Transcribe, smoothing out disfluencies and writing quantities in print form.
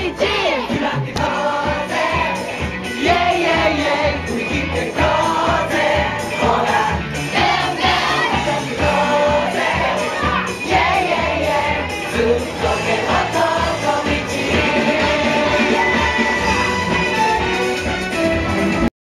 開けとうぜイェイイェイイェイ振り切ってこうぜほら開けとうぜイェイイェイイェイずっと手を